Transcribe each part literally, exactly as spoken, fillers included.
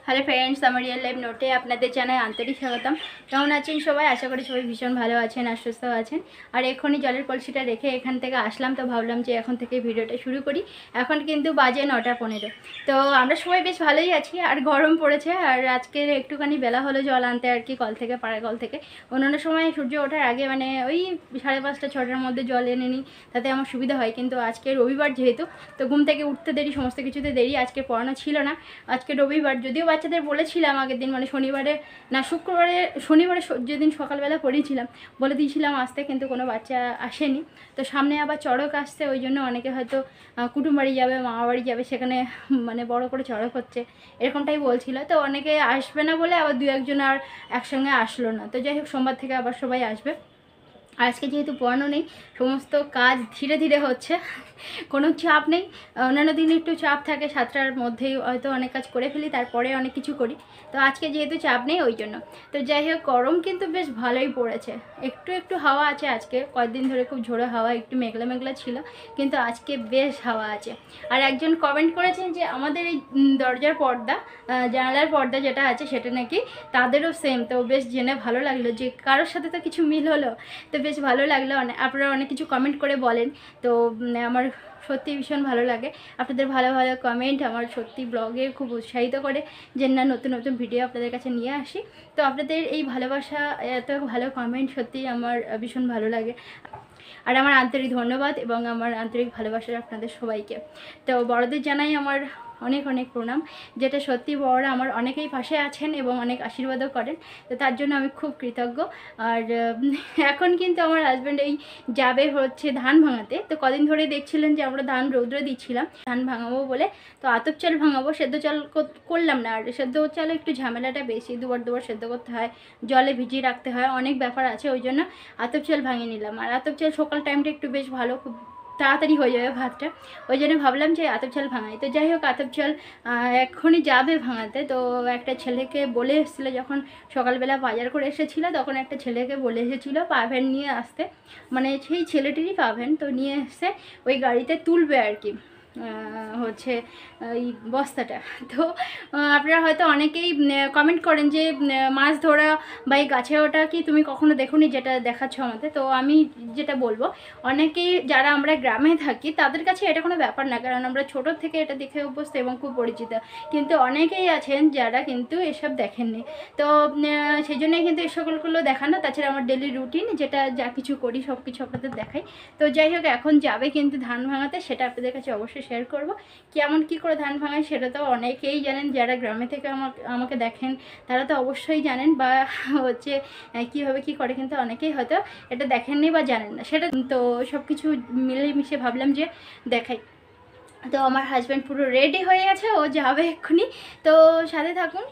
Hello friends, আমার real life নোটে আপনাদের জানাই আন্তরিক স্বাগতম। কেমন আছেন সবাই? আশা করি সবাই ভীষণ ভালো আছেন আর সুস্থ আছেন। আর এখনই জলের কলসিটা রেখে এখান থেকে আসলাম, তো ভাবলাম যে এখন থেকে ভিডিওটা শুরু করি। এখন কিন্তু বাজে নটা পনেরো। তো আমরা সবাই বেশ ভালোই আছি, আর গরম পড়েছে। আর আজকের একটুখানি বেলা হলো জল আনতে আর কি, কল থেকে, পাড়ার কল থেকে। অন্যান্য সময় সূর্য ওঠার আগে মানে ওই সাড়ে পাঁচটা ছটার মধ্যে জল এনে নিই, তাতে আমার সুবিধা হয়। কিন্তু আজকে রবিবার যেহেতু, তো ঘুম থেকে উঠতে দেরি, সমস্ত কিছুতে দেরি। আজকে পড়ানো ছিল না, আজকে রবিবার। যদিও বাচ্চাদের বলেছিলাম আগের দিন, মানে শনিবারে না শুক্রবারে, শনিবারে যেদিন সকালবেলা পড়িয়েছিলাম বলে দিয়েছিলাম আসতে, কিন্তু কোনো বাচ্চা আসেনি। তো সামনে আবার চড়ক আসছে, ওই জন্য অনেকে হয়তো কুটুম বাড়ি যাবে, মামা বাড়ি যাবে, সেখানে মানে বড় করে চড়ক হচ্ছে এরকমটাই বলছিল। তো অনেকে আসবে না বলে আবার দু একজন আর একসঙ্গে আসলো না। তো যাই হোক, সোমবার থেকে আবার সবাই আসবে। আজকে যেহেতু পড়ানো নেই, সমস্ত কাজ ধীরে ধীরে হচ্ছে, কোনো চাপ নেই। অন্যান্য দিনে একটু চাপ থাকে, সাতটার মধ্যেই হয়তো অনেক কাজ করে ফেলি, তারপরে অনেক কিছু করি। তো আজকে যেহেতু চাপ নেই ওই জন্য। তো যাই হোক, গরম কিন্তু বেশ ভালোই পড়েছে। একটু একটু হাওয়া আছে আজকে, কয়েকদিন ধরে খুব ঝোড়ো হাওয়া, একটু মেঘলা মেঘলা ছিল, কিন্তু আজকে বেশ হাওয়া আছে। আর একজন কমেন্ট করেছেন যে আমাদের এই দরজার পর্দা, জানালার পর্দা যেটা আছে সেটা নাকি তাদেরও সেম। তো বেশ জেনে ভালো লাগলো যে কারোর সাথে তো কিছু মিল হলো। তো বেশ ভালো লাগলো, অনেক আপনারা অনেক কিছু কমেন্ট করে বলেন। তো আমার সত্যি ভীষণ ভালো লাগে আপনাদের ভালো ভালো কমেন্ট, আমার সত্যি ব্লগে খুব উৎসাহিত করে যে না, নতুন নতুন ভিডিও আপনাদের কাছে নিয়ে আসি। তো আপনাদের এই ভালোবাসা, এত ভালো কমেন্ট সত্যি আমার ভীষণ ভালো লাগে। আর আমার আন্তরিক ধন্যবাদ এবং আমার আন্তরিক ভালোবাসা আপনাদের সবাইকে। তো বড়দের জানাই আমার অনেক অনেক প্রণাম, যেটা সত্যি বড়রা আমার অনেকেই পাশে আছেন এবং অনেক আশীর্বাদও করেন। তো তার জন্য আমি খুব কৃতজ্ঞ। আর এখন কিন্তু আমার হাজব্যান্ড এই যাবে হচ্ছে ধান ভাঙাতে। তো কদিন ধরে দেখছিলেন যে আমরা ধান রৌদ্র দিচ্ছিলাম ধান ভাঙাবো বলে। তো আতপ চাল ভাঙাবো, সেদ্ধ চাল করলাম না। আর সেদ্ধ চালে একটু ঝামেলাটা বেশি, দুবার দুবার সেদ্ধ করতে হয়, জলে ভিজিয়ে রাখতে হয়, অনেক ব্যাপার আছে। ওই জন্য আতপ চাল ভাঙিয়ে নিলাম। আর আতপ চাল সকাল টাইমটা একটু বেশ ভালো, খুব তাড়াতাড়ি হয়ে যাবে ভাতটা, ওই জন্য ভাবলাম যে আতপ চাল ভাঙাই। তো যাই হোক, আতপ চাল এক্ষুনি যাবে ভাঙাতে। তো একটা ছেলেকে বলে এসেছিলো, যখন সকালবেলা বাজার করে এসেছিলো তখন একটা ছেলেকে বলে এসেছিলো পাভেন নিয়ে আসতে, মানে সেই ছেলেটিরই পাভেন। তো নিয়ে এসে ওই গাড়িতে তুলবে আর কি হচ্ছে এই বস্তাটা। তো আপনারা হয়তো অনেকেই কমেন্ট করেন যে মাছ ধরা বা এই গাছে ওটা কি তুমি কখনো দেখোনি যেটা দেখাচ্ছ আমাদের। তো আমি যেটা বলবো, অনেকেই যারা আমরা গ্রামে থাকি তাদের কাছে এটা কোনো ব্যাপার না, কারণ আমরা ছোটো থেকে এটা দেখে অভ্যস্ত এবং খুব পরিচিত। কিন্তু অনেকেই আছেন যারা কিন্তু এসব দেখেননি। তো সেই জন্যই কিন্তু এই সকলগুলো দেখানো। তাছাড়া আমার ডেলি রুটিন, যেটা যা কিছু করি সব কিছু আপনাদের দেখাই। তো যাই হোক, এখন যাবে কিন্তু ধান ভাঙাতে, সেটা আপনাদের কাছে অবশ্যই শেয়ার করব। কেমন কি করে ধান ভাঙায় সেটা তো অনেকেই জানেন, যারা গ্রামে থেকে আমাকে আমাকে দেখেন তারা তো অবশ্যই জানেন, বা হচ্ছে কীভাবে কি করে, কিন্তু অনেকেই হয়তো এটা দেখেননি বা জানেন না সেটা। তো সব কিছু মিলে মিশে ভাবলাম যে দেখাই। তো আমার হাজব্যান্ড পুরো রেডি হয়ে গেছে, ও যাবে এক্ষুনি। তো সাথে থাকুন।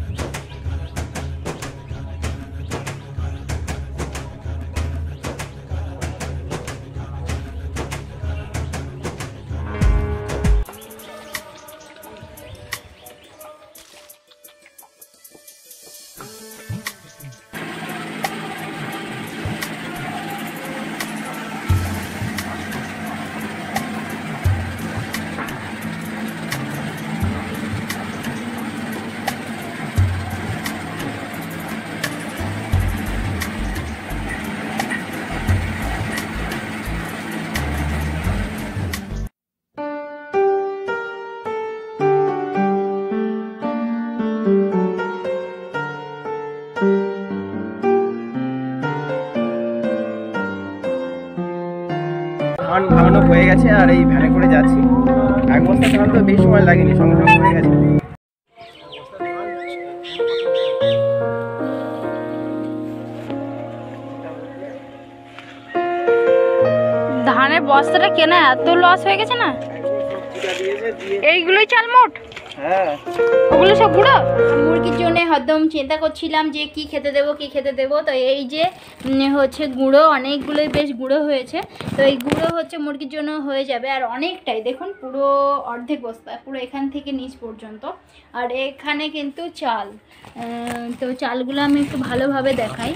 ধান ভাঙানো হয়ে গেছে, আর এই ভ্যানে করে যাচ্ছি। এক বস্তা ধান তো বেশি সময় লাগেনি, সঙ্গে সঙ্গে হয়ে গেছে। ধানের বস্তাটা কেনা এত লস হয়ে গেছে না, এইগুলোই চাল মোট। হ্যাঁ, ওগুলো সব গুঁড়ো। মুরগির জন্য হরদম চিন্তা করছিলাম যে কি খেতে দেবো কি খেতে দেবো। তো এই যে হচ্ছে গুঁড়ো, অনেকগুলোই বেশ গুঁড়ো হয়েছে। তো এই গুঁড়ো হচ্ছে মুরগির জন্য হয়ে যাবে। আর অনেকটাই, দেখুন পুরো অর্ধেক বস্তা, পুরো এখান থেকে নিচ পর্যন্ত। আর এখানে কিন্তু চাল। তো চালগুলো আমি একটু ভালোভাবে দেখাই।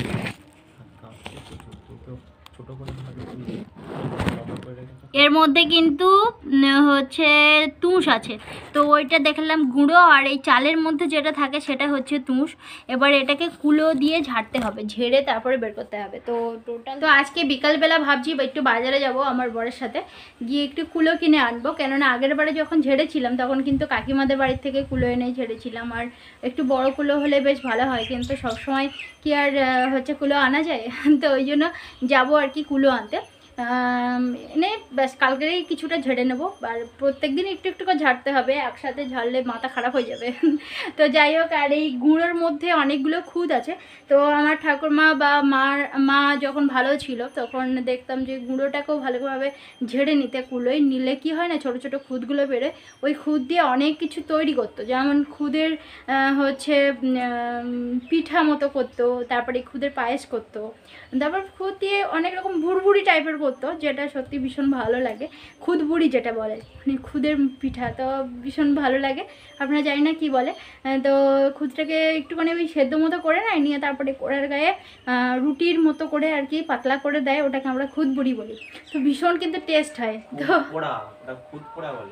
এর মধ্যে কিন্তু উম, হচ্ছে তুষ আছে, তো ওইটা দেখলাম গুঁড়ো, আর এই চালের মধ্যে যেটা থাকে সেটা হচ্ছে তুষ। এবার এটাকে কুলো দিয়ে ঝাড়তে হবে, ঝেড়ে তারপরে বের করতে হবে। তো টোটাল তো আজকে বিকালবেলা ভাবছি একটু বাজারে যাব আমার বরের সাথে, গিয়ে একটু কুলো কিনে আনবো, কেননা আগের বারে যখন ঝেড়েছিলাম তখন কিন্তু কাকিমাদের বাড়ির থেকে কুলো এনে ঝেড়েছিলাম, আর একটু বড় কুলো হলে বেশ ভালো হয়, কিন্তু সবসময় কি আর হচ্ছে কুলো আনা যায় তো ওই জন্য যাবো আর কি কুলো আনতে। এনে ব্যাস কালকেই কিছুটা ঝেড়ে নেবো, আর প্রত্যেক দিন একটু একটু করে ঝাড়তে হবে, একসাথে ঝাড়লে মাথা খারাপ হয়ে যাবে তো যাই হোক, আর এই গুঁড়োর মধ্যে অনেকগুলো খুদ আছে। তো আমার ঠাকুরমা বা মার মা যখন ভালো ছিল তখন দেখতাম যে গুঁড়োটাকেও ভালোভাবে ঝেড়ে নিতে, কুলোয় নিলে কি হয় না ছোট ছোট খুদগুলো বেরোয়, ওই খুদ দিয়ে অনেক কিছু তৈরি করতো, যেমন খুদের হচ্ছে পিঠা মতো করতো, তারপরে খুদের পায়েস করতো, তারপর খুদ দিয়ে অনেক রকম ভুড়ভুড়ি টাইপের করতো, যেটা সত্যি ভীষণ ভালো লাগে, খুদ বুড়ি যেটা বলে, মানে খুদের পিঠা, তো ভীষণ ভালো লাগে। আপনারা জানি না কি বলে, তো খুদটাকে একটুখানি ওই সেদ্ধ মতো করে নেয়, নিয়ে তারপরে কোড়ার গায়ে রুটির মতো করে আর কি পাতলা করে দেয়, ওটাকে আমরা খুদ বুড়ি বলি। তো ভীষণ কিন্তু টেস্ট হয়। তো খুদ পোড়া বলে,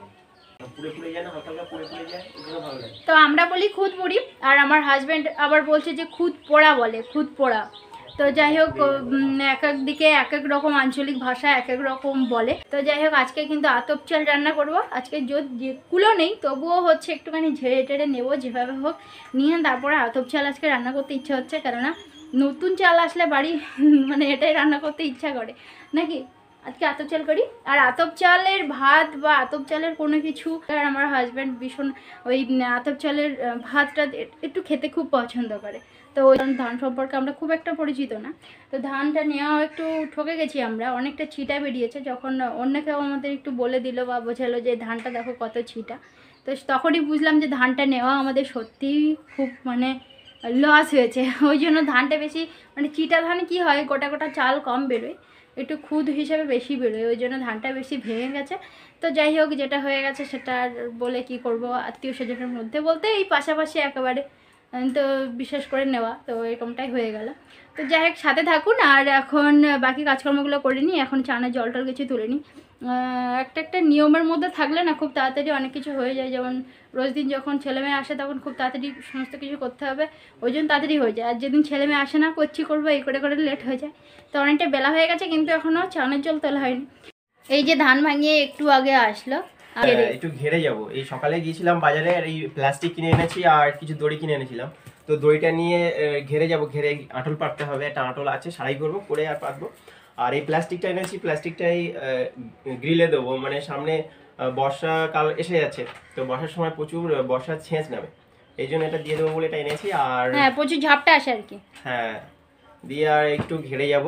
তো আমরা বলি খুদ বুড়ি, আর আমার হাজব্যান্ড আবার বলছে যে খুদ পোড়া বলে, খুদ পোড়া। তো যাই হোক, এক এক দিকে এক এক রকম আঞ্চলিক ভাষা এক এক রকম বলে। তো যাই হোক, আজকে কিন্তু আতপ চাল রান্না করব। আজকে যে কুলো নেই তবুও হচ্ছে একটুখানি ঝেড়ে টেড়ে নেবো যেভাবে হোক, নিয়ে তারপরে আতপ চাল আজকে রান্না করতে ইচ্ছা হচ্ছে, কেননা নতুন চাল আসলে বাড়ি মানে এটাই রান্না করতে ইচ্ছা করে নাকি। আজকে আতপ চাল করি, আর আতপ চালের ভাত বা আতপ চালের কোনো কিছু, আর আমার হাজব্যান্ড ভীষণ ওই আতপ চালের ভাতটা একটু খেতে খুব পছন্দ করে। তো ওই ধান সম্পর্কে আমরা খুব একটা পরিচিত না, তো ধানটা নেওয়া একটু ঠকে গেছি আমরা, অনেকটা ছিটা বেরিয়েছে। যখন অন্য কেউ আমাদের একটু বলে দিল বা বোঝালো যে ধানটা দেখো কত ছিটা, তো তখনই বুঝলাম যে ধানটা নেওয়া আমাদের সত্যিই খুব মানে লস হয়েছে। ওই জন্য ধানটা বেশি, মানে চিটা ধানে কি হয় গোটা গোটা চাল কম বেরোয়, একটু খুদ হিসাবে বেশি বেরোয়, ওই জন্য ধানটা বেশি ভেঙে গেছে। তো যাই হোক, যেটা হয়ে গেছে সেটা আর বলে কি করব, আত্মীয় স্বজনের মধ্যে বলতে এই পাশাপাশি একেবারে, তো বিশেষ করে নেওয়া, তো এরকমটাই হয়ে গেল। তো যাই হোক, সাথে থাকুন, আর এখন বাকি কাজকর্মগুলো করে নিই, এখন চানা জল টল কিছু তুলে নিই। একটা একটা নিয়মের মধ্যে থাকলে না খুব তাড়াতাড়ি অনেক কিছু হয়ে যায়, যেমন রোজ দিন যখন ছেলেমেয়ে আসে তখন খুব তাড়াতাড়ি সমস্ত কিছু করতে হবে, ওই জন্য তাড়াতাড়ি হয়ে যায়। আর যেদিন ছেলেমেয়ে আসে না, করছি করবো এই করে করে লেট হয়ে যায়। তো অনেকটা বেলা হয়ে গেছে, কিন্তু এখনও চানার জল তোলা হয়নি। এই যে ধান ভাঙিয়ে একটু আগে আসলো, একটু ঘেরে যাব। এই সকালে গিয়েছিলাম বাজারে, আর এই প্লাস্টিক কিনে এনেছি আর কিছু দড়ি কিনে এনেছিলাম, তো দড়িটা নিয়ে ঘেরে যাব। ঘেরে আঁটল পাততে হবে, একটা আঁটল আছে, সারাই করবো, করে আর পাতবো। আর এই প্লাস্টিকটা এনেছি, প্লাস্টিকটাই গ্রিলে দেবো, মানে সামনে বর্ষাকাল এসে যাচ্ছে, তো বর্ষার সময় প্রচুর বর্ষার ছেঁচ নামে, এই জন্য এটা দিয়ে দেবো বলে এটা এনেছি। আর হ্যাঁ, প্রচুর ঝাপটা আসে আর কি। হ্যাঁ, দিয়ে আর একটু ঘেরে যাব।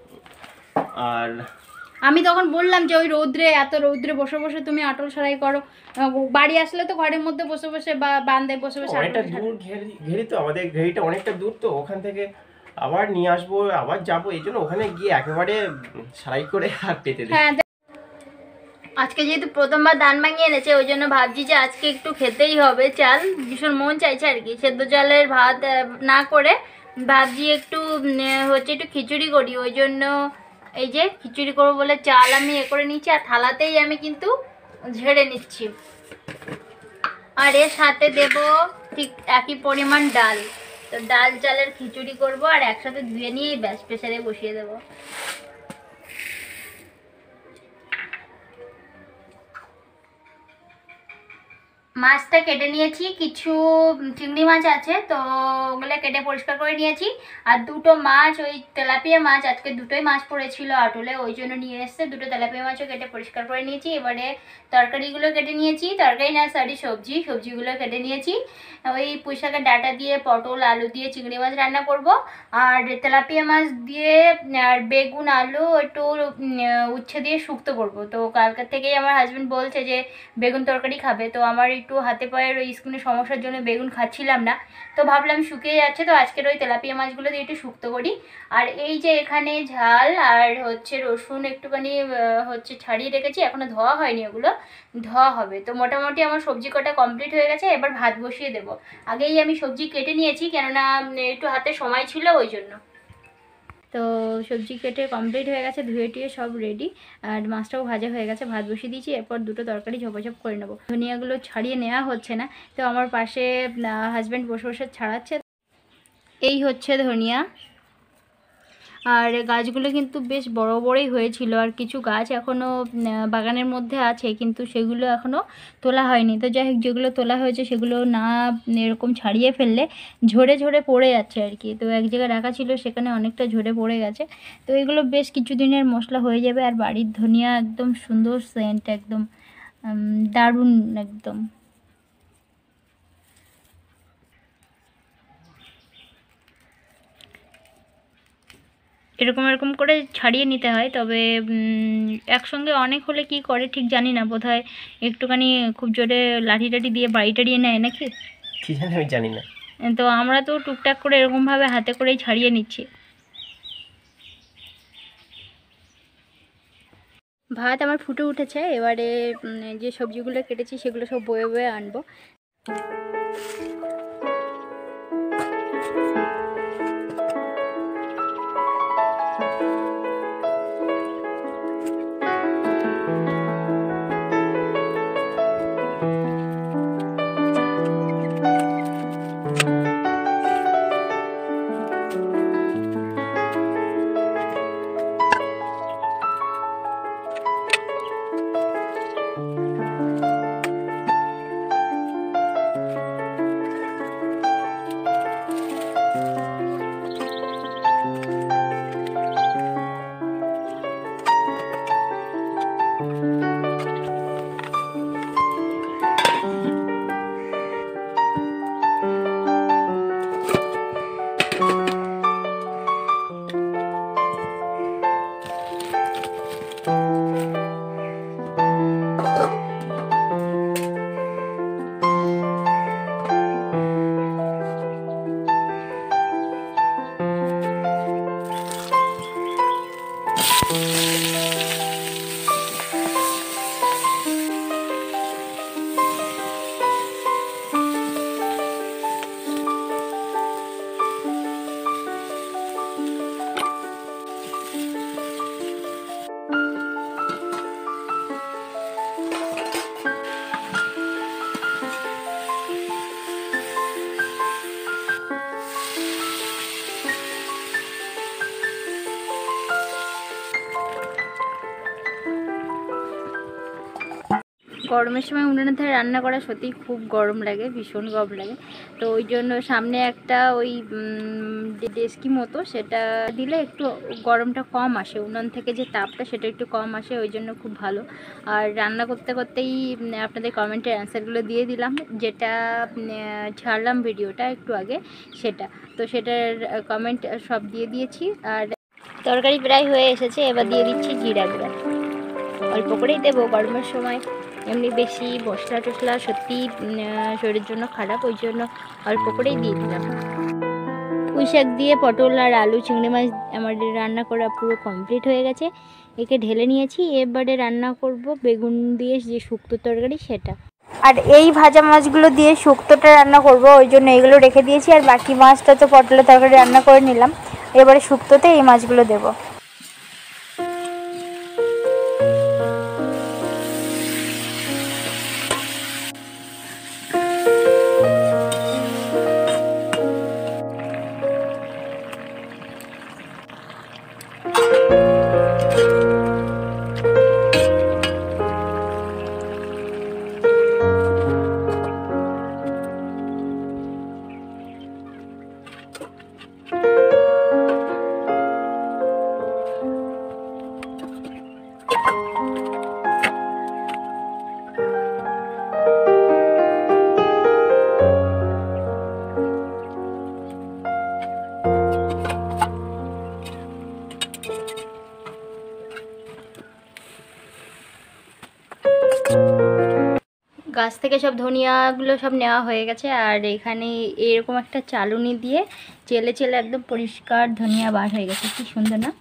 আর আমি তখন বললাম যে ওই রৌদ্রে, এত রৌদ্রে বসে বসে তুমি আটল সারাই করো, বাড়ি আসলে তো ঘরের মধ্যে বসে বসে বা বান্দে বসে বসে। অনেকটা দূর ঘেরি, তো আমাদের ঘেরিটা অনেকটা দূর, তো ওখান থেকে আবার নিয়ে আসবো, আবার যাবো, এই জন্য ওখানে গিয়ে একেবারে সারাই করে আর পেতে দিই। হ্যাঁ, আজকে যেহেতু প্রথমবার ধান ভাঙিয়ে এনেছে, ওই জন্য ভাবছি যে আজকে একটু খেতেই হবে চাল, ভীষণ মন চাইছে আর কি। সেদ্ধ চালের ভাত না করে ভাবছি একটু হচ্ছে একটু খিচুড়ি করি, ওই জন্য এই যে খিচুড়ি করবো বলে চাল আমি এ করে নিচ্ছি, আর থালাতেই আমি কিন্তু ঝেড়ে নিচ্ছি। আর এর সাথে দেব ঠিক একই পরিমাণ ডাল, তো ডাল চালের খিচুড়ি করব, আর একসাথে ধুয়ে নিয়ে ব্যাস প্রেসারে বসিয়ে দেবো। মাছটা কেটে নিয়েছি, কিছু চিংড়ি মাছ আছে, তো ওগুলো কেটে পরিষ্কার করে নিয়েছি। আর দুটো মাছ, ওই তেলাপিয়া মাছ, আজকে দুটোই মাছ পড়েছিল আটলে, ওই জন্য নিয়ে এসছে, দুটো তেলাপিয়া মাছও কেটে পরিষ্কার করে নিয়েছি। এবারে তরকারিগুলো কেটে নিয়েছি, তরকারি না সরি সবজি, সবজিগুলো কেটে নিয়েছি। ওই পুঁই শাকের ডাঁটা দিয়ে, পটল আলু দিয়ে চিংড়ি মাছ রান্না করব, আর তেলাপিয়া মাছ দিয়ে আর বেগুন আলু একটু উচ্ছে দিয়ে শুক্তো করব। তো কালকের থেকেই আমার হাজব্যান্ড বলছে যে বেগুন তরকারি খাবে, তো আমার একটু হাতে পায়ের ওই স্কিনের সমস্যার জন্য বেগুন খাচ্ছিলাম না, তো ভাবলাম শুকিয়ে যাচ্ছে, তো আজকের ওই তেলাপিয়া মাছগুলো দিয়ে একটু শুক্তো করি। আর এই যে এখানে ঝাল আর হচ্ছে রসুন একটুখানি হচ্ছে ছাড়িয়ে রেখেছি, এখনো ধোয়া হয়নি, ওগুলো ধোয়া হবে। তো মোটামুটি আমার সবজি কটা কমপ্লিট হয়ে গেছে, এবার ভাত বসিয়ে দেবো। আগেই আমি সবজি কেটে নিয়েছি, কেননা একটু হাতে সময় ছিল ওই জন্য। তো সবজি কেটে কমপ্লিট হয়ে গেছে, ধুয়ে টুয়ে সব রেডি। আর মাছটাও ভাজা হয়ে গেছে, ভাত বসিয়ে দিয়েছি। এরপর দুটো তরকারি ঝপাঝপ করে নেবো। ধনিয়াগুলো ছাড়িয়ে নেওয়া হচ্ছে না, তো আমার পাশে হাজব্যান্ড বসে বসে ছাড়াচ্ছে। এই হচ্ছে ধনিয়া। আর গাছগুলো কিন্তু বেশ বড় বড়ই হয়েছিল, আর কিছু গাছ এখনও বাগানের মধ্যে আছে, কিন্তু সেগুলো এখনও তোলা হয়নি। তো যাই হোক, যেগুলো তোলা হয়েছে সেগুলো না এরকম ছাড়িয়ে ফেললে ঝরে ঝরে পড়ে যাচ্ছে আর কি। তো এক জায়গায় রাখা ছিল, সেখানে অনেকটা ঝরে পড়ে গেছে। তো এগুলো বেশ কিছু দিনের মশলা হয়ে যাবে। আর বাড়ির ধনিয়া একদম সুন্দর সেন্ট, একদম দারুণ একদম। এরকম এরকম করে ছাড়িয়ে নিতে হয়। তবে একসঙ্গে অনেক হলে কি করে ঠিক জানি না, বোধহয় একটুখানি খুব জোরে লাঠি টাঠি দিয়ে বাড়ি টাড়িয়ে নেয় নাকি, কি জানি, আমি জানি না। তো আমরা তো টুকটাক করে এরকমভাবে হাতে করেই ছাড়িয়ে নিচ্ছি। ভাত আমার ফুটে উঠেছে, এবারে যে সবজিগুলো কেটেছি সেগুলো সব বয়ে বয়ে আনবো। গরমের সময় উনুনের ধারে রান্না করা সত্যিই খুব গরম লাগে, ভীষণ গরম লাগে। তো ওই জন্য সামনে একটা ওই ডেস্কি মতো, সেটা দিলে একটু গরমটা কম আসে, উনুন থেকে যে তাপটা সেটা একটু কম আসে, ওই জন্য খুব ভালো। আর রান্না করতে করতেই আপনাদের কমেন্টের অ্যান্সারগুলো দিয়ে দিলাম, যেটা ছাড়লাম ভিডিওটা একটু আগে সেটা, তো সেটার কমেন্ট সব দিয়ে দিয়েছি। আর তরকারি প্রায় হয়ে এসেছে, এবার দিয়ে দিচ্ছি জিরা গুঁড়া। অল্প করেই দেবো, গরমের সময় এমনি বেশি মশলা টশলা সত্যি শরীরের জন্য খারাপ, ওই জন্য অল্প করেই দিয়ে দিলাম। পুঁই শাক দিয়ে পটল আর আলু চিংড়ি মাছ আমার রান্না করা পুরো কমপ্লিট হয়ে গেছে, একে ঢেলে নিয়েছি। এবারে রান্না করব বেগুন দিয়ে যে শুক্তো তরকারি সেটা। আর এই ভাজা মাছগুলো দিয়ে শুক্তোটা রান্না করব, ওই জন্য এগুলো রেখে দিয়েছি। আর বাকি মাছটা তো পটলের তরকারি রান্না করে নিলাম, এবারে শুক্তোতে এই মাছগুলো দেবো। গাছ থেকে সব ধনিয়াগুলো সব নেওয়া হয়ে গেছে। আর এখানে এরকম একটা চালুনি দিয়ে চেলে চেলে একদম পরিষ্কার ধনিয়া বার হয়ে গেছে, কি সুন্দর না?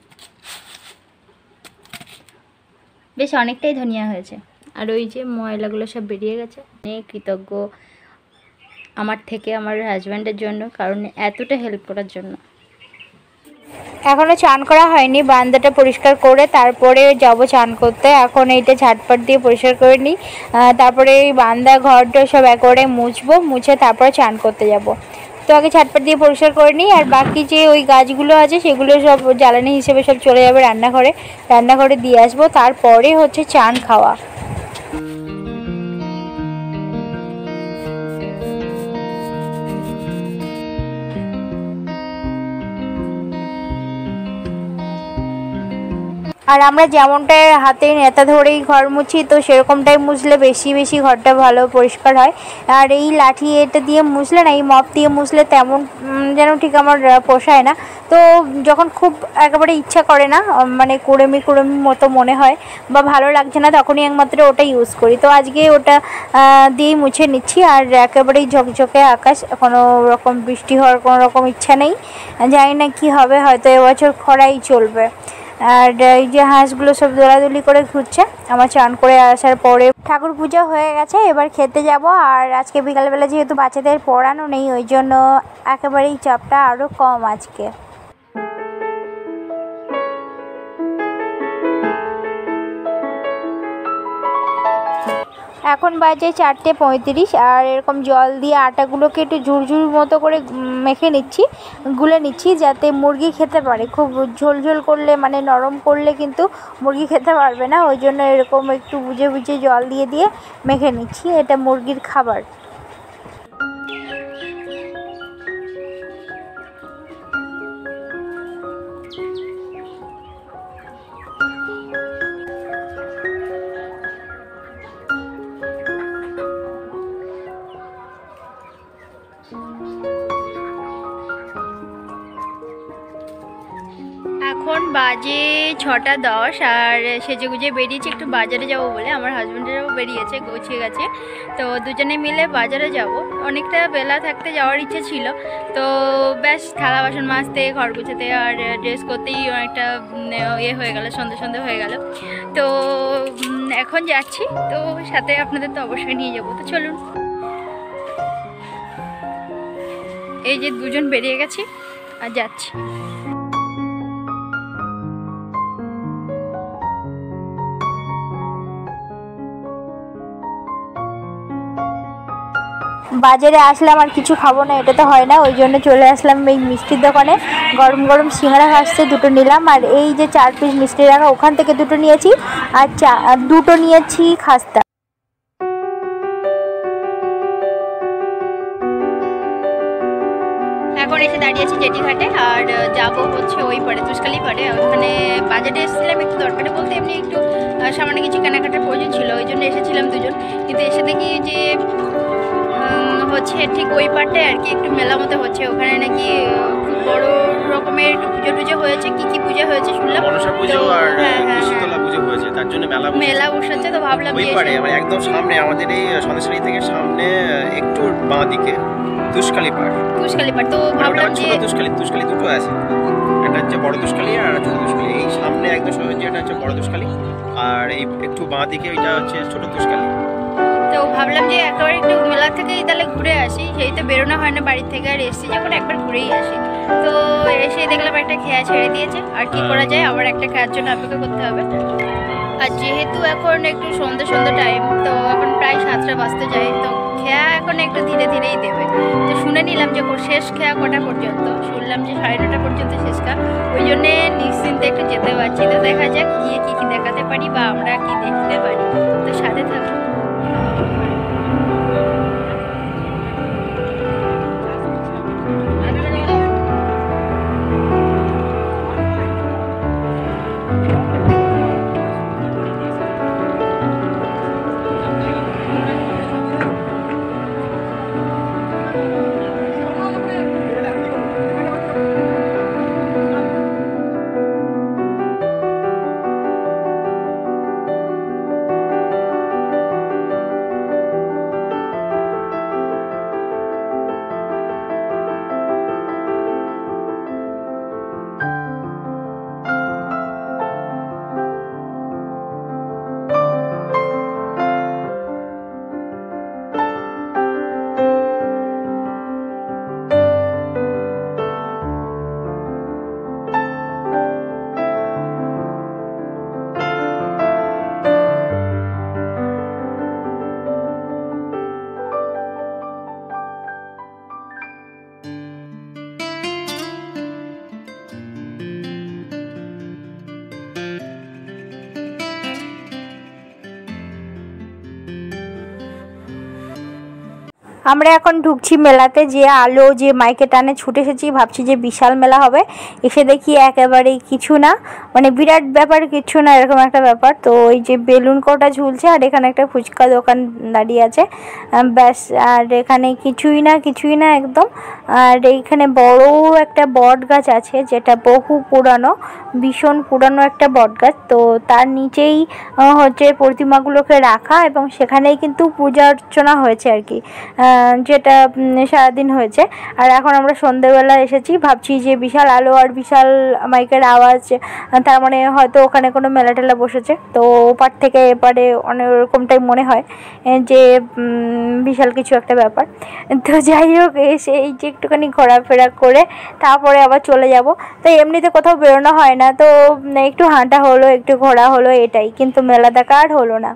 বেশ অনেকটাই ধনিয়া হয়েছে। আর ওই যে ময়লাগুলো সব বেরিয়ে গেছে। অনেক কৃতজ্ঞ আমার থেকে আমার হাজব্যান্ডের জন্য, কারণ এতটা হেল্প করার জন্য। এখনও চান করা হয়নি, বারান্দাটা পরিষ্কার করে তারপরে যাব চান করতে। এখন এইটা ঝাটপাট দিয়ে পরিষ্কার করে নিই, তারপরে এই বারান্দা ঘরটা সব একবারে মুছবো, মুছে তারপরে চান করতে যাব। তো আগে ঝাটপাট দিয়ে পরিষ্কার করে নিই, আর বাকি যে ওই গাছগুলো আছে সেগুলো সব জ্বালানি হিসেবে সব চলে যাবে রান্নাঘরে, রান্নাঘরে দিয়ে আসবো, তারপরে হচ্ছে চান খাওয়া। আর আমরা যেমনটা হাতে নেতা ধরেই ঘর মুছি, তো সেরকমটাই মুছলে বেশি বেশি ঘরটা ভালো পরিষ্কার হয়। আর এই লাঠি এটা দিয়ে মুছলে না, এই মপ দিয়ে মুছলে তেমন যেন ঠিক আমার পোষায় না। তো যখন খুব একেবারে ইচ্ছা করে না, মানে কুড়েমি কুড়েমি মতো মনে হয় বা ভালো লাগছে না, তখনই একমাত্র ওটা ইউজ করি। তো আজকে ওটা দিয়েই মুছে নিচ্ছি। আর একেবারেই ঝকঝকে আকাশ, কোনো রকম বৃষ্টি হওয়ার কোনো রকম ইচ্ছা নেই, জানি না কী হবে, হয়তো এবছর খরাই চলবে। আর এই যে হাঁসগুলো সব দোলাদুলি করে ঘুরছে। আমার চান করে আসার পরে ঠাকুর পূজা হয়ে গেছে, এবার খেতে যাব। আর আজকে বিকালবেলা যেহেতু বাচ্চাদের পড়ানো নেই, ওই জন্য একেবারেই চাপটা আরও কম আজকে। এখন বাজে চারটে পঁয়ত্রিশ, আর এরকম জল দিয়ে আটাগুলোকে একটু ঝুরঝুর মতো করে মেখে নিচ্ছি, গুলে নিচ্ছি, যাতে মুরগি খেতে পারে। খুব ঝোল ঝোল করলে, মানে নরম করলে কিন্তু মুরগি খেতে পারবে না, ওই জন্য এরকম একটু বুঝে বুঝে জল দিয়ে দিয়ে মেখে নিচ্ছি, এটা মুরগির খাবার। এখন বাজে ছটা দশ, আর সেজে গুজে বেরিয়েছি একটু বাজারে যাব বলে। আমার হাজব্যান্ডেরও বেরিয়েছে, গুছিয়ে গেছে, তো দুজনে মিলে বাজারে যাব। অনেকটা বেলা থাকতে যাওয়ার ইচ্ছে ছিল, তো ব্যাস থালা বাসন মাজতে, ঘর গুছাতে আর ড্রেস করতেই অনেকটা ইয়ে হয়ে গেল, সন্ধে সন্ধে হয়ে গেল। তো এখন যাচ্ছি, তো সাথে আপনাদের তো অবশ্যই নিয়ে যাবো। তো চলুন, এই যে দুজন বেরিয়ে গেছি আর যাচ্ছি। বাজারে আসলাম আর কিছু খাবো না, এটা তো হয় না, ওই জন্য চলে আসলাম এই মিষ্টির দোকানে। গরম গরম সিঙ্গারা খাচ্ছে, দুটো নিলাম। আর এই যে চার পিস মিষ্টি রাখা, ওখান থেকে দুটো নিয়েছি, আর চা দুটো নিয়েছি খাস্তা। এখন এসে দাঁড়িয়েছি জেটিঘাটে, আর যাব হচ্ছে ওই পারে, তুষকালি পারে। ওখানে বাজারে এসেছিলাম একটু দরকারে বলতে, এমনি একটু সামান্য কিছু কেনাকাটার প্রয়োজন ছিল, ওই জন্য এসেছিলাম দুজন। কিন্তু এসে দেখি যে হচ্ছে ঠিক ওই পারটায় আর কি একটু মেলা মতো হচ্ছে, ওখানে নাকি খুব বড় রকমের একটু পুজো টুজো হয়েছে। কি কি পুজো হয়েছে শুনলাম, তার জন্য মেলা মেলা বসেছে। তো ভাবলাম ওই পারে একদম সামনে, আমাদের এই সন্দেশখালী থেকে সামনে একটু বাঁ দিকে তুষকালি পাড়। তুষকালি পাড়, তো ভাবলাম যে তুষকালি তুষকালি দুটো আছে, একটা হচ্ছে বড় তুষকালি আর ছোট তুষকালি। এই সামনে একদম সহজে এটা হচ্ছে বড় তুষকালি, আর এই একটু বাঁ দিকে ওইটা হচ্ছে ছোট তুষকালি। তো ভাবলাম যে একেবারে একটু মেলা থেকেই তাহলে ঘুরে আসি, সেই তো বেরোনো হয় না বাড়ির থেকে, আর এসছি যখন একবার ঘুরেই আসি। তো এসে দেখলাম একটা খেয়া ছেড়ে দিয়েছে, আর কি করা যায়, আবার একটা খেয়ার জন্য অপেক্ষা করতে হবে। আর যেহেতু এখন একটু সন্ধ্যে সন্ধ্যে টাইম, তো এখন প্রায় সাতটা বাজতে যায়, তো খেয়া এখন একটু ধীরে ধীরেই দেবে। তো শুনে নিলাম যে শেষ খেয়া কটা পর্যন্ত, শুনলাম যে সাড়ে নটা পর্যন্ত শেষ খেয়া, ওই জন্যে নিশ্চিন্তে একটু যেতে পারছি। তো দেখা যাক গিয়ে কী কী দেখাতে পারি বা আমরা কি দেখতে পারি, তো সাথে থাকবো। আমরা এখন ঢুকছি মেলাতে, যে আলো যে মাইকে টানে ছুটে এসেছি, ভাবছি যে বিশাল মেলা হবে, এসে দেখি একেবারেই কিছু না, মানে বিরাট ব্যাপার কিছু না, এরকম একটা ব্যাপার। তো ওই যে বেলুন কটা ঝুলছে আর এখানে একটা ফুচকা দোকান দাঁড়িয়ে আছে, ব্যাস। আর এখানে কিছুই না কিছুই না একদম। আর এইখানে বড় একটা বট গাছ আছে, যেটা বহু পুরানো, ভীষণ পুরানো একটা বট গাছ। তো তার নিচেই হচ্ছে প্রতিমাগুলোকে রাখা, এবং সেখানেই কিন্তু পূজা অর্চনা হয়েছে আর কি, যেটা সারাদিন হয়েছে। আর এখন আমরা সন্ধেবেলা এসেছি, ভাবছি যে বিশাল আলো আর বিশাল মাইকের আওয়াজ, তার মানে হয়তো ওখানে কোনো মেলা টেলা বসেছে। তো ওপার থেকে এপারে অনেক রকমটাই মনে হয় যে বিশাল কিছু একটা ব্যাপার। তো যাই হোক, এসে এই যে একটুখানি ঘোরাফেরা করে তারপরে আবার চলে যাব। তো এমনিতে কোথাও বেরোনো হয় না, তো একটু হাঁটা হলো, একটু ঘোরা হলো, এটাই, কিন্তু মেলা দেখা আর হলো না।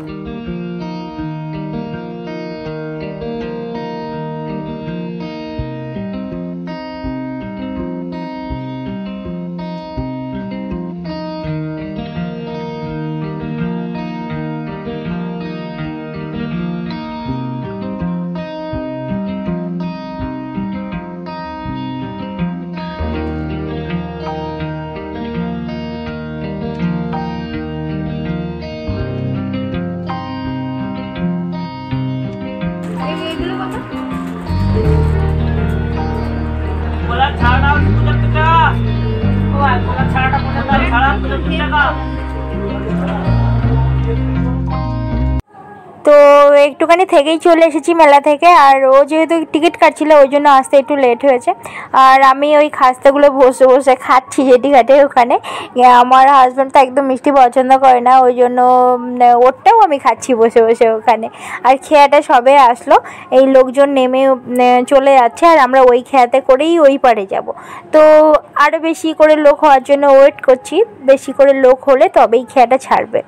তো একটুখানি থেকেই চলে এসেছি মেলা থেকে। আর ও যেহেতু টিকিট কাটছিল, ওই জন্য আসতে একটু লেট হয়েছে। আর আমি ওই খাস্তাগুলো বসে বসে খাচ্ছি জেটি ঘাটে ওখানে। আমার হাজব্যান্ড তো একদম মিষ্টি পছন্দ করে না, ওই জন্য ওরটাও আমি খাচ্ছি বসে বসে ওখানে। আর খেয়াটা সবে আসলো, এই লোকজন নেমে চলে যাচ্ছে, আর আমরা ওই খেয়াতে করেই ওই পারে যাব। তো আরও বেশি করে লোক হওয়ার জন্য ওয়েট করছি, বেশি করে লোক হলে তবেই খেয়াটা ছাড়বে।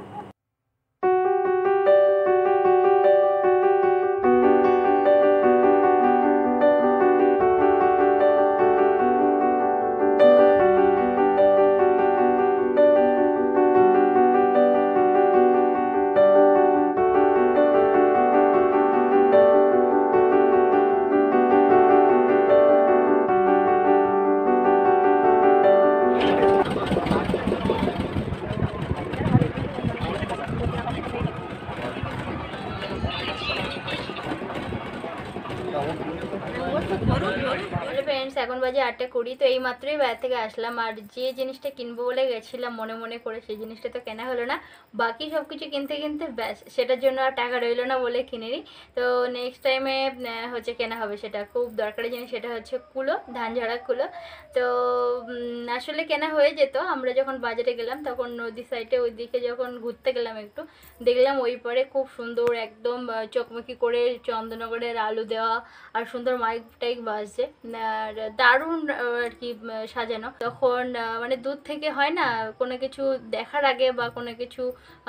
ফ্রেন্ডস, এখন বাজে আটটা কুড়ি। তো এই মাত্রই বাইরে থেকে আসলাম, আর যে জিনিসটা কিনবো বলে গেছিলাম মনে মনে করে, সেই জিনিসটা তো কেনা হলো না। বাকি সব কিছু কিনতে কিনতে ব্যাস, সেটার জন্য আর টাকা রইলো না বলে কিনিনি। তো নেক্সট টাইমে হচ্ছে কেনা হবে, সেটা খুব দরকারি জিনিস, সেটা হচ্ছে কুলো, ধান ঝাড়া কুলো। তো আসলে কেনা হয়ে যেত, আমরা যখন বাজারে গেলাম তখন নদী সাইডে ওই দিকে যখন ঘুরতে গেলাম, একটু দেখলাম ওই পারে খুব সুন্দর একদম চকমকি করে চন্দননগরের আলু দেওয়া আর সুন্দর মাইক টাইক বাজছে, আর দারুণ আর কি সাজানো। তখন মানে দূর থেকে হয় না, কোনো কিছু দেখার আগে বা কোনো কিছু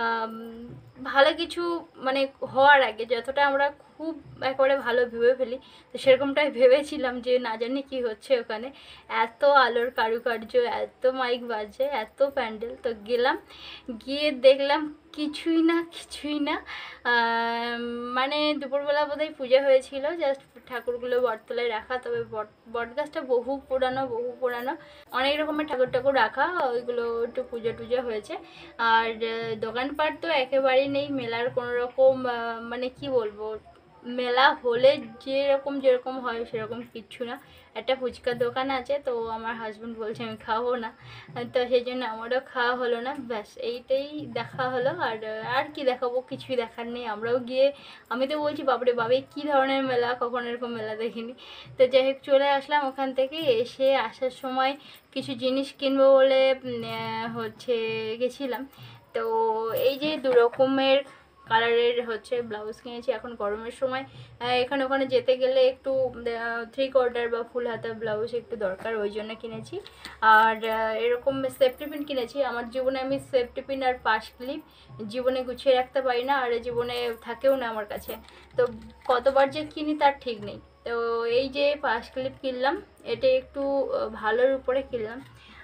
ভালো কিছু মানে হওয়ার আগে যতটা আমরা খুব একেবারে ভালো ভেবে ফেলি, তো সেরকমটাই ভেবেছিলাম যে না জানি কি হচ্ছে ওখানে। এত আলোর কারুকার্য, এত মাইক বাজছে, এত প্যান্ডেল। তো গেলাম, গিয়ে দেখলাম কিছুই না কিছুই না মানে দুপুরবেলা বোধহয় পূজা হয়েছিল, জাস্ট ঠাকুরগুলো বটতলায় রাখা। তবে বট বট গাছটা বহু পুরানো বহু পুরানো অনেক রকমের ঠাকুর ঠাকুর রাখা, ওইগুলো একটু পুজো টুজো হয়েছে। আর দোকানপাট তো একেবারেই নেই, মেলার কোনো রকম মানে কি বলবো, মেলা হলে যেরকম যেরকম হয় সেরকম কিচ্ছু না। একটা ফুচকার দোকান আছে, তো আমার হাজব্যান্ড বলছে আমি খাবো না, তো সেই জন্য আমারও খাওয়া হলো না। ব্যাস এইটাই দেখা হলো, আর আর কি দেখাবো, কিছুই দেখার নেই। আমরাও গিয়ে আমি তো বলছি বাপরে বাবা কী ধরনের মেলা, কখন এরকম মেলা দেখিনি। তো যাই হোক চলে আসলাম ওখান থেকে। এসে আসার সময় কিছু জিনিস কিনবো বলে হচ্ছে গেছিলাম। তো এই যে দু রকমের কালারের হচ্ছে ব্লাউজ কিনেছি। এখন গরমের সময় এখানে ওখানে যেতে গেলে একটু থ্রি কোয়ার্টার বা ফুল হাতা ব্লাউজ একটু দরকার, ওই জন্য কিনেছি। আর এরকম সেফটি পিন কিনেছি। আমার জীবনে আমি সেফটি পিন আর পাশ ক্লিপ জীবনে গুছিয়ে রাখতে পারি না, আর জীবনে থাকেও না আমার কাছে। তো কতবার যে কিনি তার ঠিক নেই। তো এই যে পাশ ক্লিপ কিনলাম, এটা একটু ভালোর উপরে কিনলাম।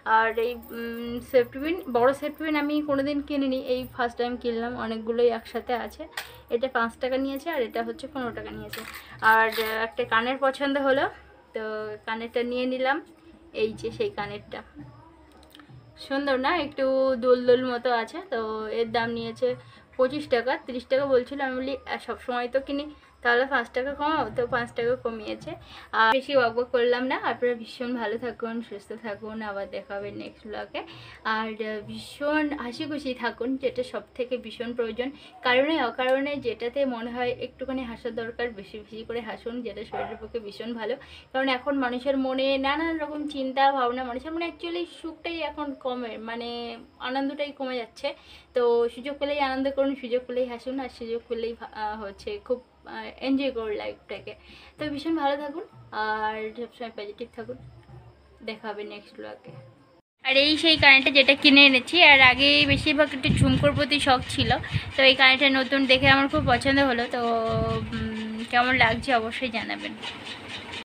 আর এই সেফটি পিন, বড়ো সেফটি পিন আমি কোনোদিন কিনিনি, এই ফার্স্ট টাইম কিনলাম। অনেকগুলোই একসাথে আছে। এটা পাঁচ টাকা নিয়েছে আর এটা হচ্ছে পনেরো টাকা নিয়েছে। আর একটা কানের পছন্দ হলো, তো কানেরটা নিয়ে নিলাম। এই যে সেই কানেরটা, সুন্দর না, একটু দোল দোল মতো আছে। তো এর দাম নিয়েছে পঁচিশ টাকা, তিরিশ টাকা বলছিল। আমি বলি সবসময় তো কিনি, তাহলে পাঁচ টাকা কমাও, তো পাঁচ টাকা কমিয়েছে। আর বেশি ওয়াক করলাম না। আপনারা ভীষণ ভালো থাকুন, সুস্থ থাকুন, আবার দেখা হবে নেক্সট ব্লগে। আর ভীষণ হাসি খুশি থাকুন, যেটা সব থেকে ভীষণ প্রয়োজন। কারণে অকারণে যেটাতে মনে হয় একটুখানি হাসার দরকার, বেশি বেশি করে হাসুন, যেটা শরীরের পক্ষে ভীষণ ভালো। কারণ এখন মানুষের মনে নানান রকম চিন্তা ভাবনা, মানুষের মনে অ্যাকচুয়ালি সুখটাই এখন কমে, মানে আনন্দটাই কমে যাচ্ছে। তো সুযোগ পেলেই আনন্দ করুন, সুযোগ পেলেই হাসুন, আর সুযোগ পেলেই হচ্ছে খুব এনজয় করুন লাইফটাকে। তো ভীষণ ভালো থাকুন আর সবসময় পজিটিভ থাকুন। দেখা হবে নেক্সট ব্লগে। আর এই সেই কারেন্টটা যেটা কিনে এনেছি, আর আগে বেশিরভাগ একটু ঝুমকোর প্রতি শখ ছিল। তো এই কারেন্টটা নতুন দেখে আমার খুব পছন্দ হলো। তো কেমন লাগছে অবশ্যই জানাবেন।